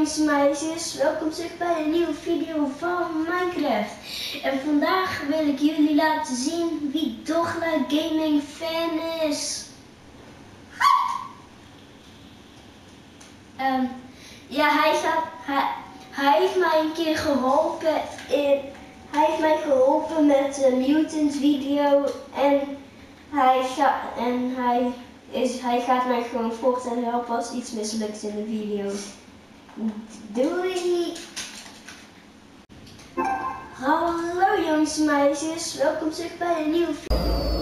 jongens en meisjes, welkom terug bij een nieuwe video van Minecraft. En vandaag wil ik jullie laten zien wie Dochla Gaming fan is. Ja, hij heeft mij een keer geholpen hij heeft mij geholpen met de Mutant video en hij gaat mij gewoon voortaan helpen als iets mislukt in de video. Doei! Hallo jongens en meisjes, welkom terug bij een nieuwe video.